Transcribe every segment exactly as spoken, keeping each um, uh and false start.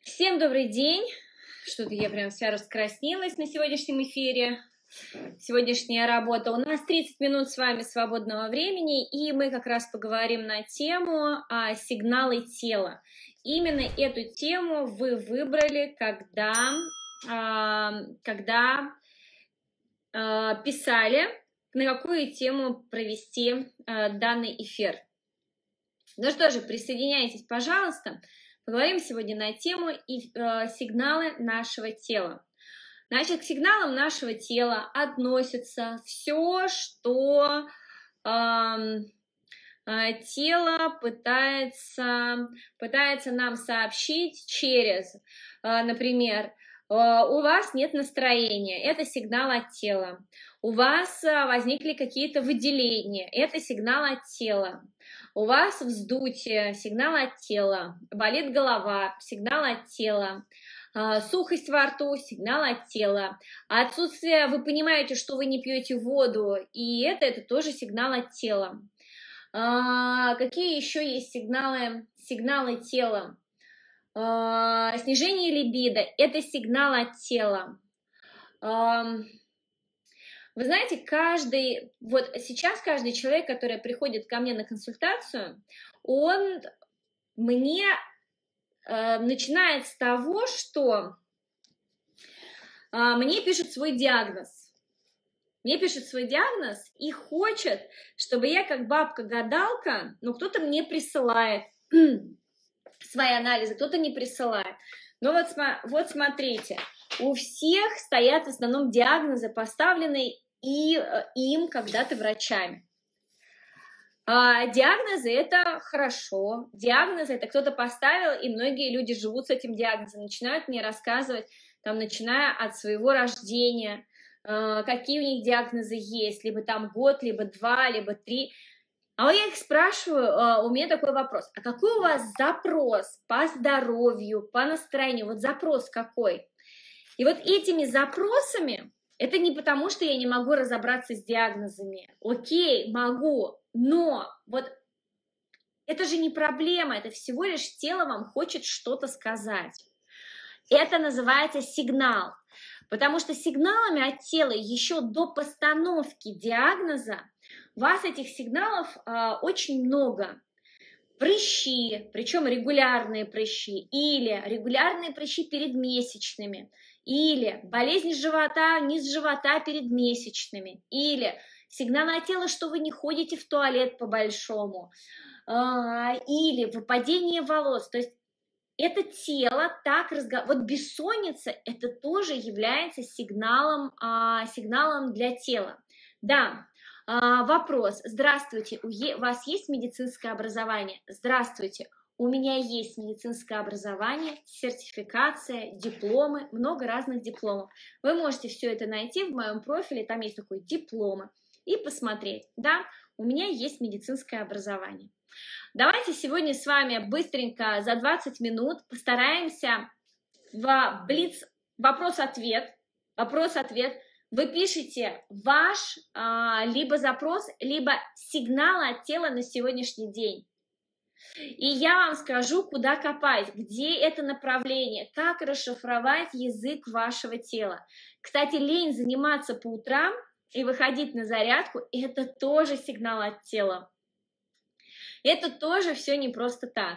Всем добрый день! Что-то я прям вся раскраснелась на сегодняшнем эфире. Сегодняшняя работа. У нас тридцать минут с вами свободного времени, и мы как раз поговорим на тему а, сигналы тела. Именно эту тему вы выбрали, когда, а, когда а, писали, на какую тему провести а, данный эфир. Ну что же, присоединяйтесь, пожалуйста. Поговорим сегодня на тему и, э, сигналы нашего тела. Значит, к сигналам нашего тела относится все, что э, э, тело пытается, пытается нам сообщить через, э, например, э, у вас нет настроения, это сигнал от тела. У вас э, возникли какие-то выделения, это сигнал от тела. У вас вздутие, сигнал от тела, болит голова, сигнал от тела, сухость во рту, сигнал от тела, отсутствие, вы понимаете, что вы не пьете воду, и это, это тоже сигнал от тела. Какие еще есть сигналы, сигналы тела? Снижение либидо, это сигнал от тела. Вы знаете, каждый, вот сейчас каждый человек, который приходит ко мне на консультацию, он мне э, начинает с того, что э, мне пишет свой диагноз. Мне пишет свой диагноз и хочет, чтобы я как бабка-гадалка, ну кто-то мне присылает свои анализы, кто-то не присылает. Но вот, вот смотрите, у всех стоят в основном диагнозы, поставленные и им когда-то врачами. А, диагнозы – это хорошо, диагнозы – это кто-то поставил, и многие люди живут с этим диагнозом, начинают мне рассказывать, там, начиная от своего рождения, э, какие у них диагнозы есть, либо там год, либо два, либо три. А вот я их спрашиваю, э, у меня такой вопрос, а какой у вас запрос по здоровью, по настроению, вот запрос какой? И вот этими запросами, это не потому, что я не могу разобраться с диагнозами. Окей, могу, но вот это же не проблема, это всего лишь тело вам хочет что-то сказать. Это называется сигнал, потому что сигналами от тела еще до постановки диагноза у вас этих сигналов э, очень много. Прыщи, причем регулярные прыщи, или регулярные прыщи перед месячными, или болезнь живота, низ живота перед месячными, или сигналы от тела, что вы не ходите в туалет по-большому, или выпадение волос. То есть это тело так разговаривает. Вот бессонница, это тоже является сигналом, сигналом для тела. Да. Вопрос. Здравствуйте, у вас есть медицинское образование? Здравствуйте, у меня есть медицинское образование, сертификация, дипломы, много разных дипломов. Вы можете все это найти в моем профиле, там есть такой дипломы, и посмотреть. Да, у меня есть медицинское образование. Давайте сегодня с вами быстренько за двадцать минут постараемся в блиц вопрос-ответ, вопрос-ответ. Вы пишете ваш а, либо запрос, либо сигнал от тела на сегодняшний день. И я вам скажу, куда копать, где это направление, как расшифровать язык вашего тела. Кстати, лень заниматься по утрам и выходить на зарядку – это тоже сигнал от тела. Это тоже все не просто так.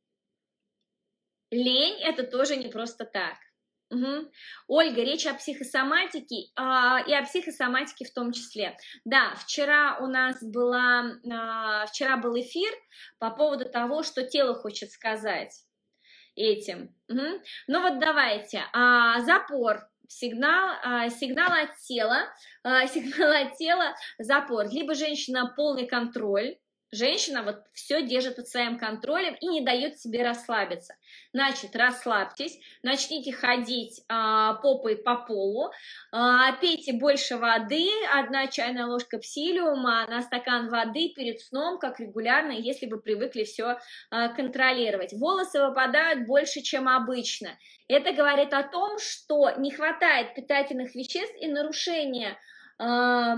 Лень – это тоже не просто так. Угу. Ольга, речь о психосоматике а, и о психосоматике в том числе. Да, вчера у нас была, а, вчера был эфир по поводу того, что тело хочет сказать этим. Угу. Ну вот давайте, а, запор, сигнал, а, сигнал от тела, а, сигнал от тела, запор. Либо женщина полный контроль. Женщина вот все держит под своим контролем и не дает себе расслабиться. Значит, расслабьтесь, начните ходить а, попой по полу, а, пейте больше воды, одна чайная ложка псилиума на стакан воды перед сном, как регулярно, если вы привыкли все а, контролировать. Волосы выпадают больше, чем обычно. Это говорит о том, что не хватает питательных веществ и нарушение а,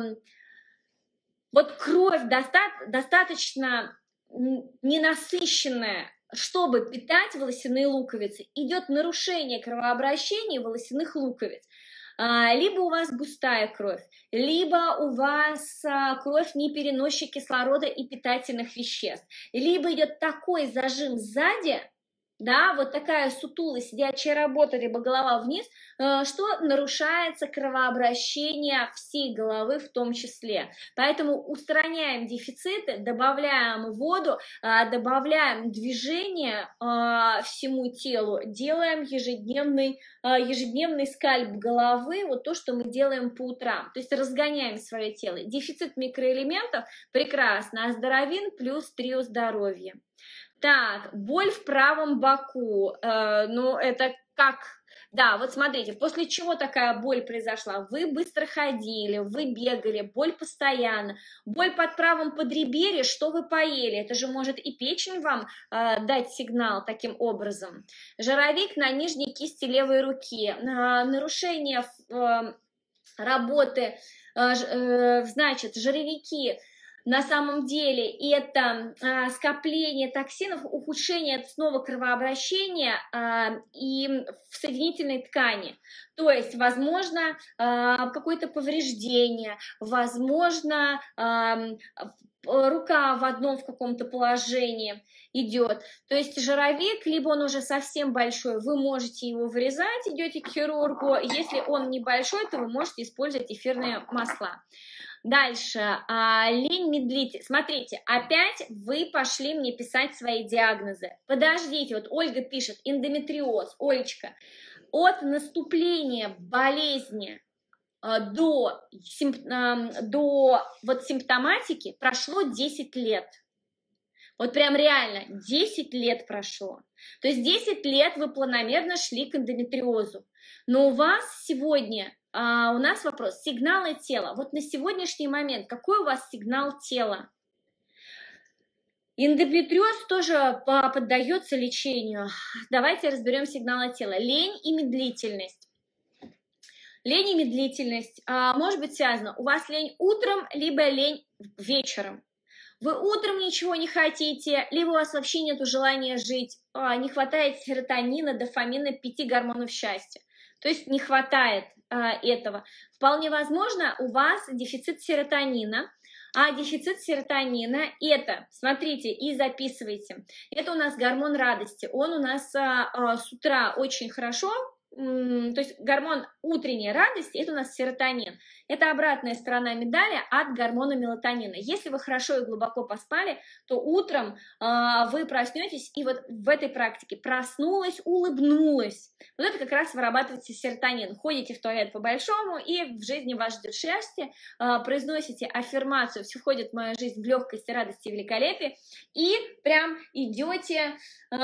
Вот кровь доста достаточно ненасыщенная чтобы питать волосяные луковицы, идет нарушение кровообращения волосяных луковиц. Либо у вас густая кровь, либо у вас кровь не переносчик кислорода и питательных веществ, либо идет такой зажим сзади, да, вот такая сутулая сидячая работа, либо голова вниз, что нарушается кровообращение всей головы в том числе. Поэтому устраняем дефициты, добавляем воду, добавляем движение всему телу, делаем ежедневный, ежедневный скальп головы, вот то, что мы делаем по утрам. То есть разгоняем свое тело. Дефицит микроэлементов прекрасно, оздоровин плюс трио здоровья. Так, боль в правом боку, э, ну это как, да, вот смотрите, после чего такая боль произошла? Вы быстро ходили, вы бегали, боль постоянно, боль под правым подреберьем, что вы поели? Это же может и печень вам э, дать сигнал таким образом. Жировик на нижней кисти левой руки, э, нарушение э, работы, э, э, значит, жировики. На самом деле это а, скопление токсинов, ухудшение снова кровообращения а, и в соединительной ткани. То есть, возможно, а, какое-то повреждение, возможно, а, рука в одном в каком-то положении идет. То есть жировик, либо он уже совсем большой, вы можете его вырезать, идете к хирургу. Если он небольшой, то вы можете использовать эфирные масла. Дальше, а, лень, медлительность. Смотрите, опять вы пошли мне писать свои диагнозы. Подождите, вот Ольга пишет, эндометриоз. Олечка, от наступления болезни а, до, симп, а, до вот, симптоматики прошло десять лет. Вот прям реально, десять лет прошло. То есть десять лет вы планомерно шли к эндометриозу. Но у вас сегодня... Uh, у нас вопрос, сигналы тела. Вот на сегодняшний момент, какой у вас сигнал тела? Эндометриоз тоже поддается лечению. Давайте разберем сигналы тела. Лень и медлительность. Лень и медлительность uh, может быть связана. У вас лень утром, либо лень вечером. Вы утром ничего не хотите, либо у вас вообще нет желания жить, uh, не хватает серотонина, дофамина, пяти гормонов счастья. То есть не хватает а, этого. Вполне возможно, у вас дефицит серотонина, а дефицит серотонина это, смотрите и записывайте, это у нас гормон радости, он у нас а, а, с утра очень хорошо, м, то есть гормон утренней радости, это у нас серотонин. Это обратная сторона медали от гормона мелатонина. Если вы хорошо и глубоко поспали, то утром э, вы проснетесь, и вот в этой практике проснулась, улыбнулась. Вот это как раз вырабатывается серотонин. Ходите в туалет по-большому, и в жизни вас ждет счастье, э, произносите аффирмацию «Все входит в мою жизнь в легкости, радости и великолепии», и прям идете э,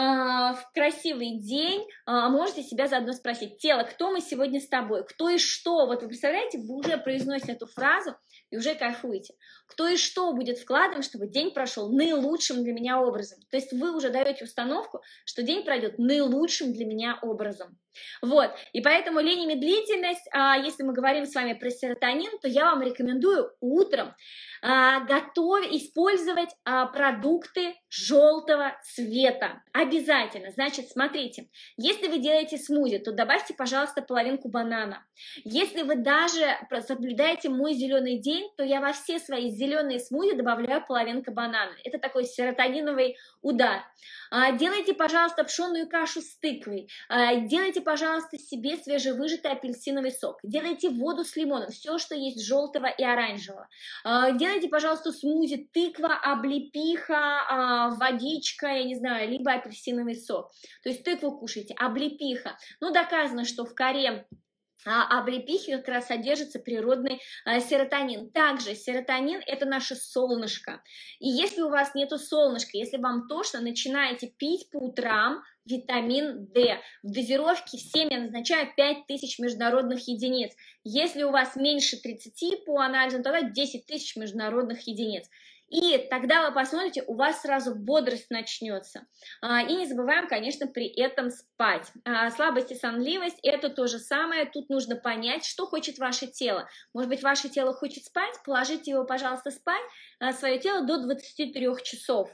в красивый день, э, можете себя заодно спросить: тело, кто мы сегодня с тобой? Кто и что? Вот вы представляете, вы уже произносите эту фразу и уже кайфуете. Кто и что будет вкладывать, чтобы день прошел наилучшим для меня образом. То есть вы уже даете установку, что день пройдет наилучшим для меня образом. Вот, и поэтому лень и медлительность, а, если мы говорим с вами про серотонин, то я вам рекомендую утром а, готовить, использовать а, продукты желтого цвета. Обязательно. Значит, смотрите, если вы делаете смузи, то добавьте, пожалуйста, половинку банана. Если вы даже соблюдаете мой зеленый день, то я во все свои зеленые смузи добавляю половинку банана. Это такой серотониновый удар. А, делайте, пожалуйста, пшенную кашу с тыквой. А, делайте, пожалуйста, себе свежевыжатый апельсиновый сок. Делайте воду с лимоном, все, что есть желтого и оранжевого. А, делайте, пожалуйста, смузи тыква, облепиха, а, водичка, я не знаю, либо апельсиновый сок. То есть тыкву кушайте, облепиха. Ну, доказано, что в коре а облепихи как раз содержится природный а, серотонин. Также серотонин – это наше солнышко. И если у вас нету солнышка, если вам тошно, начинаете пить по утрам витамин D. В дозировке всем я назначаю пять тысяч международных единиц. Если у вас меньше тридцати по анализам, тогда десять тысяч международных единиц. И тогда вы посмотрите, у вас сразу бодрость начнется. И не забываем, конечно, при этом спать. Слабость и сонливость – это то же самое. Тут нужно понять, что хочет ваше тело. Может быть, ваше тело хочет спать? Положите его, пожалуйста, спать, свое тело до двадцати трёх часов.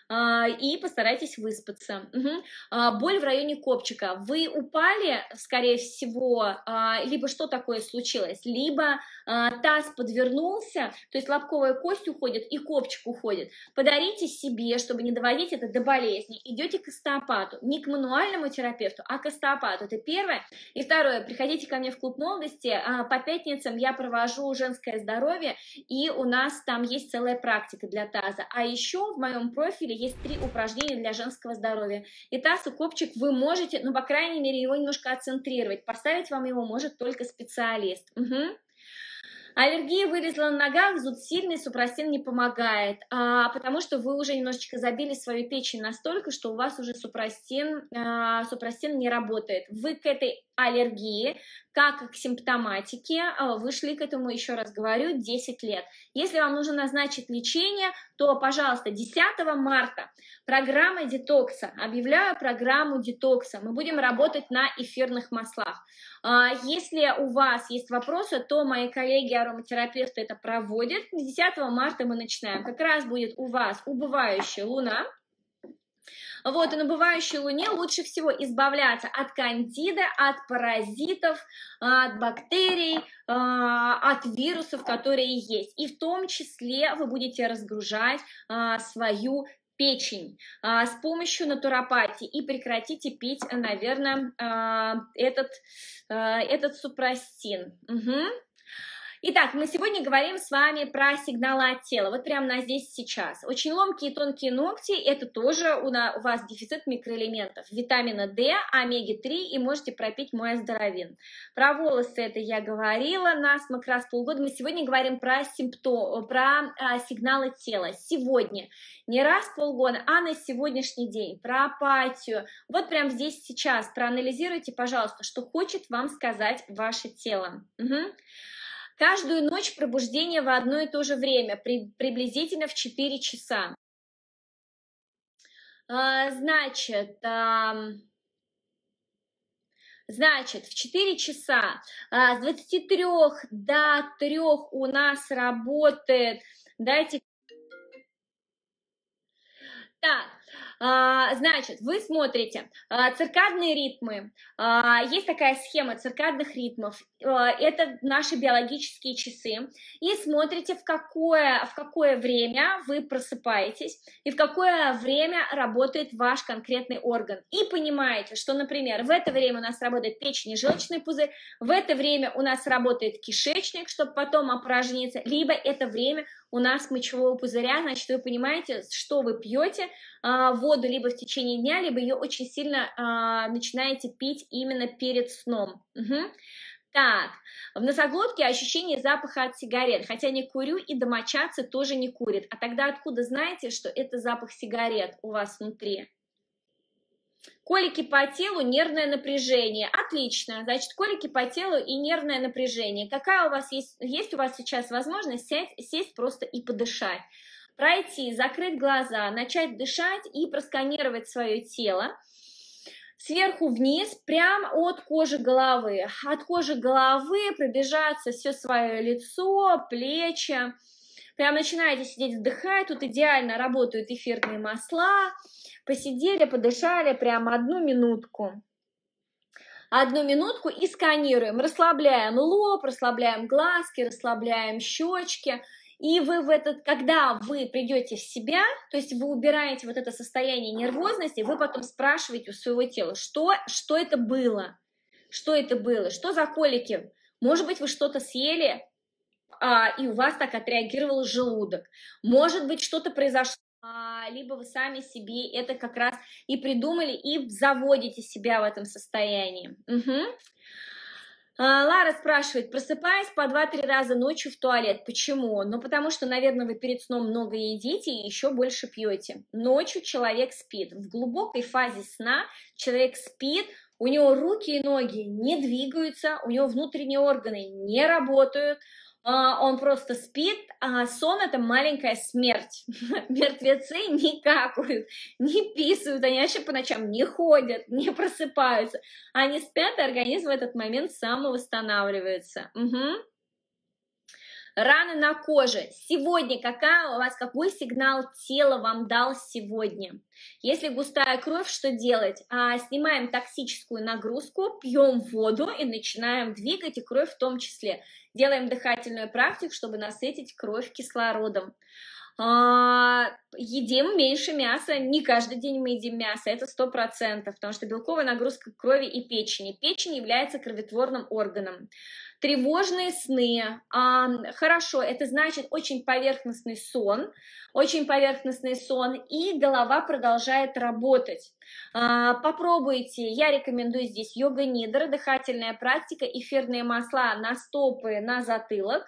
а, и постарайтесь выспаться. Угу. А, боль в районе копчика. Вы упали, скорее всего, а, либо что такое случилось, либо а, таз подвернулся, то есть лобковая кость уходит и копчик уходит. Подарите себе, чтобы не доводить это до болезни, идете к остеопату, не к мануальному терапевту, а к остеопату. Это первое. И второе, приходите ко мне в клуб молодости, а, по пятницам я провожу женское здоровье, и у нас там есть целая практика для таза. А еще в моем профиле есть три упражнения для женского здоровья. И таз, и копчик вы можете, ну, по крайней мере, его немножко отцентрировать. Поставить вам его может только специалист. Угу. Аллергия вылезла на ногах, зуд сильный, супрастин не помогает, а, потому что вы уже немножечко забили свою печень настолько, что у вас уже супрастин, а, супрастин не работает. Вы к этой аллергии, как к симптоматике, а, вышли к этому, еще раз говорю, десять лет. Если вам нужно назначить лечение, то, пожалуйста, десятого марта программа детокса. Объявляю программу детокса. Мы будем работать на эфирных маслах. Если у вас есть вопросы, то мои коллеги-ароматерапевты это проводят. десятого марта мы начинаем. Как раз будет у вас убывающая луна. Вот, и на убывающей луне лучше всего избавляться от кандиды, от паразитов, от бактерий, от вирусов, которые есть. И в том числе вы будете разгружать свою печень а, с помощью натуропатии и прекратите пить, наверное, а, этот, а, этот супрастин. Угу. Итак, мы сегодня говорим с вами про сигналы от тела, вот прямо на здесь сейчас. Очень ломкие и тонкие ногти, это тоже у, на, у вас дефицит микроэлементов, витамина D, омеги три, и можете пропить мой оздоровин. Про волосы это я говорила, насморк раз в полгода. Мы сегодня говорим про симптомы, про а, сигналы тела. Сегодня, не раз в полгода, а на сегодняшний день, про апатию. Вот прямо здесь сейчас проанализируйте, пожалуйста, что хочет вам сказать ваше тело. Угу. Каждую ночь пробуждение в одно и то же время, при, приблизительно в четыре часа. А, значит, а, значит, в четыре часа а, с двадцати трёх до трёх у нас работает, дайте... Так, а, значит, вы смотрите а, циркадные ритмы. А, есть такая схема циркадных ритмов. А, это наши биологические часы. И смотрите, в какое, в какое время вы просыпаетесь и в какое время работает ваш конкретный орган. И понимаете, что, например, в это время у нас работает печень и желчный пузырь, в это время у нас работает кишечник, чтобы потом опорожниться, либо это время у нас мочевого пузыря, значит, вы понимаете, что вы пьете, а, воду либо в течение дня, либо ее очень сильно а, начинаете пить именно перед сном. Угу. Так, в носоглотке ощущение запаха от сигарет, хотя не курю и домочадцы тоже не курят. А тогда откуда знаете, что это запах сигарет у вас внутри? Колики по телу, нервное напряжение. Отлично. Значит, колики по телу и нервное напряжение. Какая у вас есть, есть у вас сейчас возможность сесть, сесть просто и подышать? Пройти, закрыть глаза, начать дышать и просканировать свое тело. Сверху вниз, прям от кожи головы. От кожи головы пробежаться все свое лицо, плечи. Прям начинаете сидеть, вдыхать. Тут идеально работают эфирные масла. Посидели, подышали прямо одну минутку. Одну минутку и сканируем. Расслабляем лоб, расслабляем глазки, расслабляем щечки. И вы в этот, когда вы придете в себя, то есть вы убираете вот это состояние нервозности, вы потом спрашиваете у своего тела, что, что это было, что это было, что за колики. Может быть, вы что-то съели, а, и у вас так отреагировал желудок. Может быть, что-то произошло, а, либо вы сами себе это как раз и придумали, и заводите себя в этом состоянии. Угу. Лара спрашивает, просыпаясь по два-три раза ночью в туалет. Почему? Ну, потому что, наверное, вы перед сном много едите и еще больше пьете. Ночью человек спит. В глубокой фазе сна человек спит, у него руки и ноги не двигаются, у него внутренние органы не работают, он просто спит, а сон – это маленькая смерть. Мертвецы не какают, не писают, они вообще по ночам не ходят, не просыпаются. Они спят, и организм в этот момент самовосстанавливается. Угу. Раны на коже. Сегодня какая у вас, какой сигнал тела вам дал сегодня? Если густая кровь, что делать? А, снимаем токсическую нагрузку, пьем воду и начинаем двигать, и кровь в том числе. Делаем дыхательную практику, чтобы насытить кровь кислородом. А, едим меньше мяса, не каждый день мы едим мясо, это сто процентов, потому что белковая нагрузка крови и печени. Печень является кроветворным органом. Тревожные сны, а, хорошо, это значит очень поверхностный сон, очень поверхностный сон, и голова продолжает работать. А, попробуйте, я рекомендую здесь йога-нидра, дыхательная практика, эфирные масла на стопы, на затылок.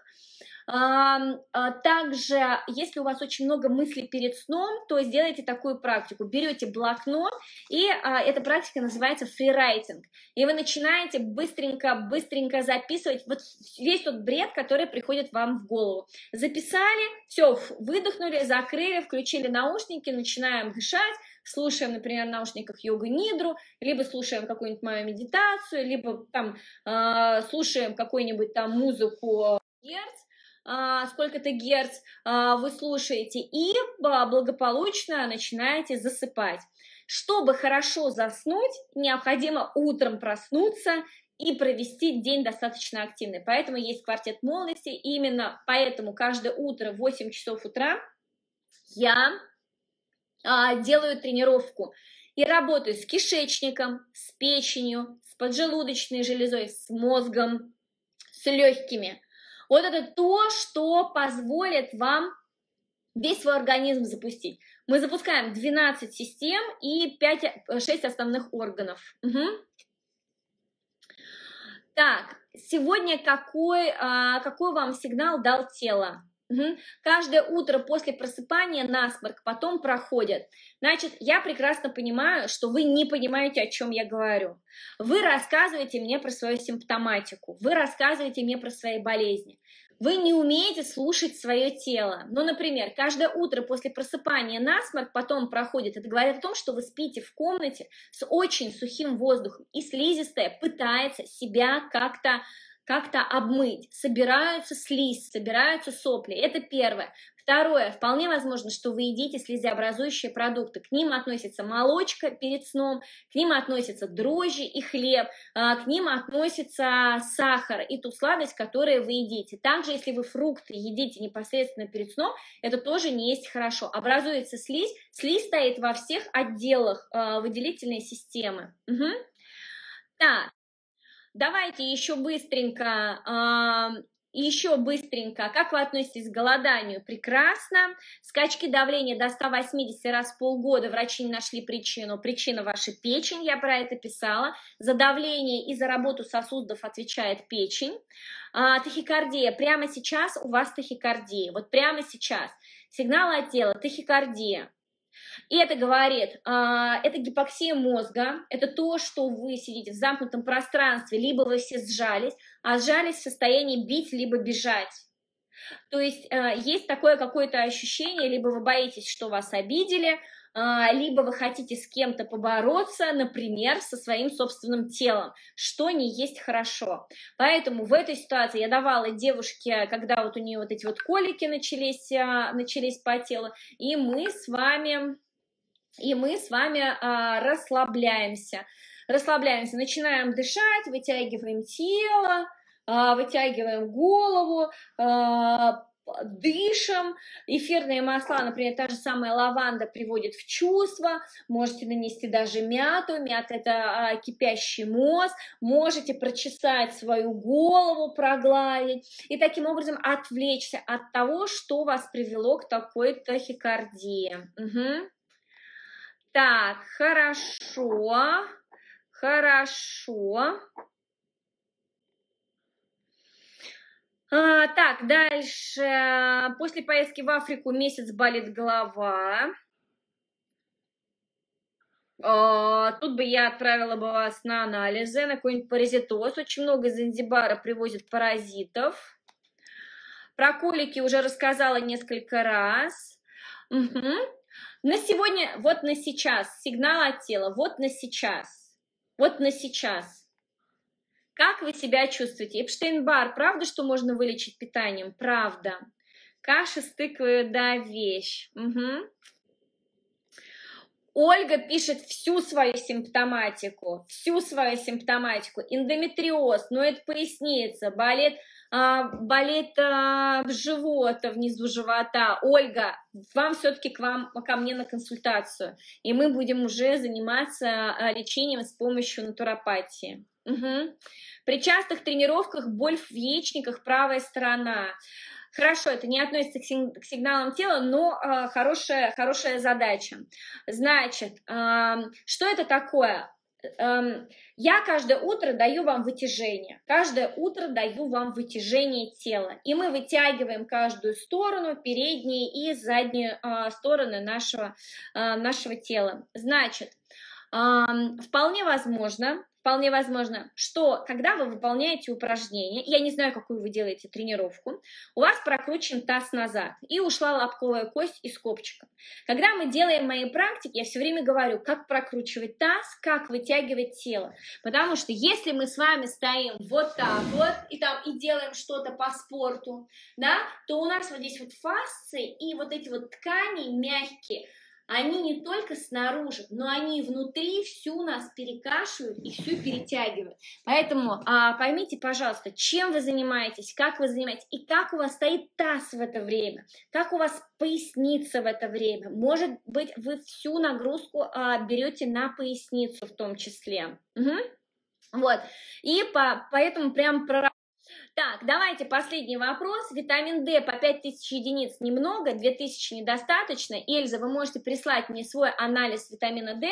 Также, если у вас очень много мыслей перед сном, то сделайте такую практику. Берете блокнот, и а, эта практика называется фрирайтинг. И вы начинаете быстренько-быстренько записывать вот весь тот бред, который приходит вам в голову. Записали, все, выдохнули, закрыли, включили наушники, начинаем дышать. Слушаем, например, в наушниках йога-нидру, либо слушаем какую-нибудь мою медитацию, либо там э, слушаем какую-нибудь там музыку герц, сколько-то герц вы слушаете, и благополучно начинаете засыпать. Чтобы хорошо заснуть, необходимо утром проснуться и провести день достаточно активный. Поэтому есть квартет молодости. И именно поэтому каждое утро в восемь часов утра я делаю тренировку и работаю с кишечником, с печенью, с поджелудочной железой, с мозгом, с легкими. Вот это то, что позволит вам весь свой организм запустить. Мы запускаем двенадцать систем и пять-шесть основных органов. Угу. Так, сегодня какой, какой вам сигнал дал тело? Угу. Каждое утро после просыпания насморк потом проходит. Значит, я прекрасно понимаю, что вы не понимаете, о чем я говорю. Вы рассказываете мне про свою симптоматику, вы рассказываете мне про свои болезни. Вы не умеете слушать свое тело. Ну, например, каждое утро после просыпания насморк потом проходит. Это говорит о том, что вы спите в комнате с очень сухим воздухом, и слизистая пытается себя как-то как-то обмыть. Собираются слизь, собираются сопли. Это первое. Второе. Вполне возможно, что вы едите слизеобразующие продукты. К ним относится молочка перед сном, к ним относятся дрожжи и хлеб, к ним относится сахар и ту сладость, которую вы едите. Также, если вы фрукты едите непосредственно перед сном, это тоже не есть хорошо. Образуется слизь. Слизь стоит во всех отделах выделительной системы. Угу. Так. Давайте еще быстренько, э, еще быстренько, как вы относитесь к голоданию? Прекрасно. Скачки давления до ста восьмидесяти раз в полгода, врачи не нашли причину. Причина ваша печень, я про это писала. За давление и за работу сосудов отвечает печень. Э, тахикардия. Прямо сейчас у вас тахикардия. Вот прямо сейчас. Сигналы от тела, тахикардия. И это говорит, это гипоксия мозга, это то, что вы сидите в замкнутом пространстве, либо вы все сжались, а сжались в состоянии бить, либо бежать. То есть есть такое какое-то ощущение, либо вы боитесь, что вас обидели, либо вы хотите с кем-то побороться, например, со своим собственным телом, что не есть хорошо. Поэтому в этой ситуации я давала девушке, когда вот у нее вот эти вот колики начались, начались по телу, и мы с вами, и мы с вами а, расслабляемся. Расслабляемся, начинаем дышать, вытягиваем тело, а, вытягиваем голову, а, дышим. Эфирные масла, например, та же самая лаванда приводит в чувство. Можете нанести даже мяту. Мята — это а, кипящий мозг. Можете прочесать свою голову, прогладить. И таким образом отвлечься от того, что вас привело к такой тахикардии. Угу. Так, хорошо. Хорошо. А, так, дальше. После поездки в Африку месяц болит голова. А, тут бы я отправила бы вас на анализы, на какой-нибудь паразитоз. Очень много из Занзибара привозят паразитов. Про колики уже рассказала несколько раз. Угу. На сегодня, вот на сейчас, сигнал от тела, вот на сейчас. Вот на сейчас. Как вы себя чувствуете? Эпштейн-Бар, правда, что можно вылечить питанием? Правда. Каша с тыквой, да, вещь. Угу. Ольга пишет всю свою симптоматику, всю свою симптоматику. Эндометриоз, ну это поясница, болит, а, болит а, живот, внизу живота. Ольга, вам все-таки к вам, ко мне на консультацию, и мы будем уже заниматься а, лечением с помощью натуропатии. Угу. При частых тренировках боль в яичниках, правая сторона. Хорошо, это не относится к сигналам тела, но э, хорошая, хорошая задача. Значит, э, что это такое? Э, я каждое утро даю вам вытяжение. Каждое утро даю вам вытяжение тела. И мы вытягиваем каждую сторону, передние и задние э, стороны нашего, э, нашего тела. Значит, э, вполне возможно... Вполне возможно, что когда вы выполняете упражнение, я не знаю, какую вы делаете тренировку, у вас прокручен таз назад и ушла лобковая кость из копчика. Когда мы делаем мои практики, я все время говорю, как прокручивать таз, как вытягивать тело. Потому что если мы с вами стоим вот так вот и, там, и делаем что-то по спорту, да, то у нас вот здесь вот фасции и вот эти вот ткани мягкие, они не только снаружи, но они внутри всю нас перекашивают и всю перетягивают. Поэтому а, поймите, пожалуйста, чем вы занимаетесь, как вы занимаетесь, и как у вас стоит таз в это время, как у вас поясница в это время. Может быть, вы всю нагрузку а, берете на поясницу в том числе. Угу. Вот. И по, поэтому прям про... Так, давайте последний вопрос. Витамин D по пять тысяч единиц немного, две тысячи недостаточно. Эльза, вы можете прислать мне свой анализ витамина D, и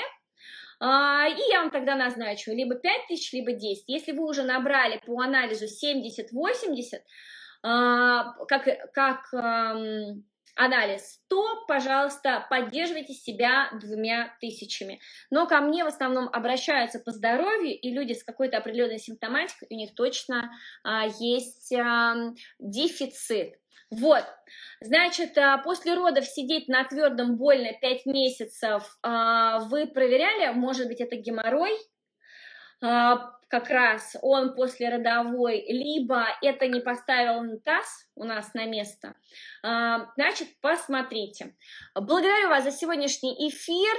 я вам тогда назначу либо пять тысяч, либо десять. Если вы уже набрали по анализу семьдесят-восемьдесят, как, как анализ, то, пожалуйста, поддерживайте себя двумя тысячами. Но ко мне в основном обращаются по здоровью, и люди с какой-то определенной симптоматикой, у них точно а, есть а, дефицит. Вот, значит, а, после родов сидеть на твердом больно пять месяцев, а, вы проверяли, может быть, это геморрой? А, как раз он послеродовой, либо это не поставил таз у нас на место, а, значит, посмотрите. Благодарю вас за сегодняшний эфир.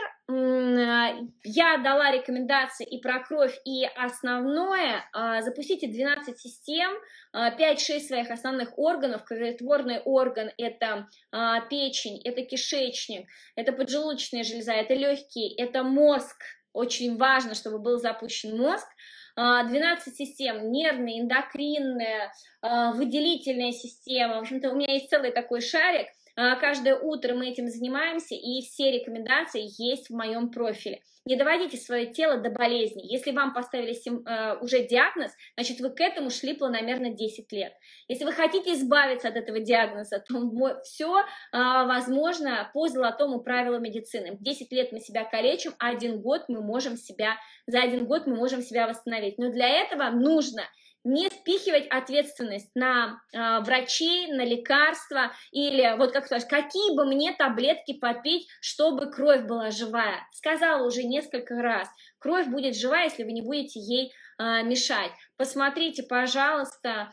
Я дала рекомендации и про кровь, и основное. Запустите двенадцать систем, пять-шесть своих основных органов. Кроветворный орган – это печень, это кишечник, это поджелудочная железа, это легкие, это мозг. Очень важно, чтобы был запущен мозг. двенадцать систем, нервная, эндокринная, выделительная система. В общем-то, у меня есть целый такой шарик. Каждое утро мы этим занимаемся, и все рекомендации есть в моем профиле. Не доводите свое тело до болезни. Если вам поставили уже диагноз, значит, вы к этому шли планомерно десять лет. Если вы хотите избавиться от этого диагноза, то все возможно по золотому правилу медицины. десять лет мы себя калечим, а один год мы можем себя, за один год мы можем себя восстановить. Но для этого нужно не спихивать ответственность на э, врачей, на лекарства или вот как сказать, какие бы мне таблетки попить, чтобы кровь была живая. Сказала уже несколько раз, кровь будет живая, если вы не будете ей э, мешать. Посмотрите, пожалуйста,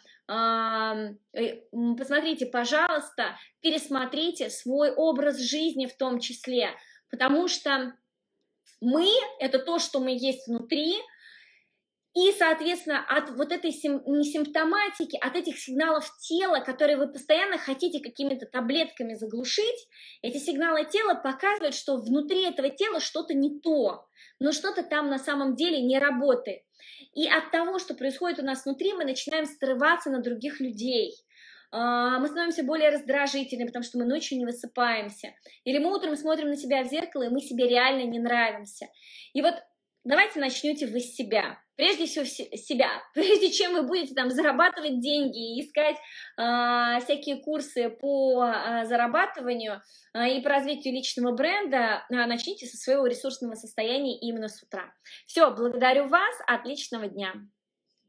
э, посмотрите, пожалуйста, пересмотрите свой образ жизни в том числе, потому что мы – это то, что мы есть внутри. И, соответственно, от вот этой сим, не симптоматики, от этих сигналов тела, которые вы постоянно хотите какими-то таблетками заглушить, эти сигналы тела показывают, что внутри этого тела что-то не то, но что-то там на самом деле не работает. И от того, что происходит у нас внутри, мы начинаем срываться на других людей. Мы становимся более раздражительными, потому что мы ночью не высыпаемся. Или мы утром смотрим на себя в зеркало, и мы себе реально не нравимся. И вот давайте начнете вы с себя. Прежде всего себя. Прежде чем вы будете там зарабатывать деньги и искать э, всякие курсы по э, зарабатыванию э, и по развитию личного бренда, э, начните со своего ресурсного состояния именно с утра. Все, благодарю вас. Отличного дня.